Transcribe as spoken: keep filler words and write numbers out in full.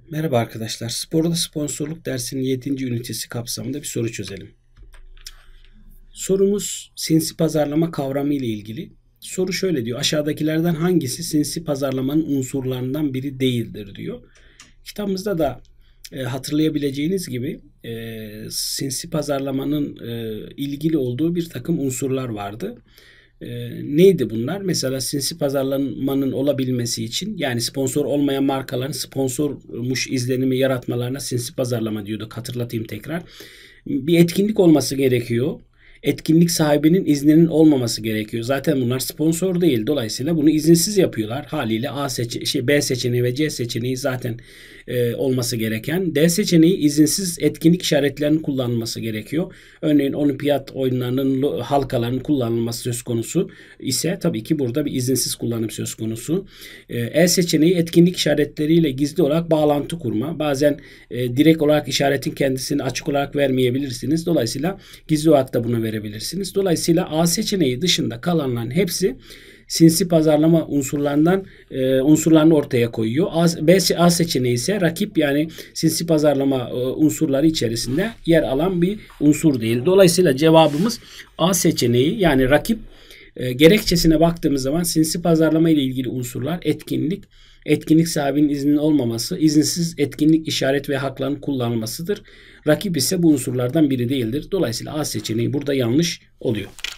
Merhaba arkadaşlar. Sporda sponsorluk dersinin yedinci ünitesi kapsamında bir soru çözelim. Sorumuz sinsi pazarlama kavramı ile ilgili. Soru şöyle diyor. Aşağıdakilerden hangisi sinsi pazarlamanın unsurlarından biri değildir diyor. Kitabımızda da e, hatırlayabileceğiniz gibi e, sinsi pazarlamanın e, ilgili olduğu bir takım unsurlar vardı. E, neydi bunlar? Mesela sinsi pazarlamanın olabilmesi için, yani sponsor olmayan markaların sponsormuş izlenimi yaratmalarına sinsi pazarlama diyorduk. Hatırlatayım tekrar. Bir etkinlik olması gerekiyor. Etkinlik sahibinin izninin olmaması gerekiyor. Zaten bunlar sponsor değil. Dolayısıyla bunu izinsiz yapıyorlar. Haliyle A seçe şey B seçeneği ve C seçeneği zaten e, olması gereken. D seçeneği izinsiz etkinlik işaretlerinin kullanılması gerekiyor. Örneğin olimpiyat oyunlarının halkalarının kullanılması söz konusu ise tabii ki burada bir izinsiz kullanım söz konusu. E, E seçeneği etkinlik işaretleriyle gizli olarak bağlantı kurma. Bazen e, direkt olarak işaretin kendisini açık olarak vermeyebilirsiniz. Dolayısıyla gizli olarak da bunu verebilirsiniz. Dolayısıyla A seçeneği dışında kalanların hepsi sinsi pazarlama unsurlarından e, unsurlarını ortaya koyuyor. A, B, A seçeneği ise rakip, yani sinsi pazarlama e, unsurları içerisinde yer alan bir unsur değil. Dolayısıyla cevabımız A seçeneği, yani rakip. E, gerekçesine baktığımız zaman sinsi pazarlama ile ilgili unsurlar etkinlik, etkinlik sahibinin izninin olmaması, izinsiz etkinlik işaret ve haklarının kullanılmasıdır. Rakip ise bu unsurlardan biri değildir. Dolayısıyla A seçeneği burada yanlış oluyor.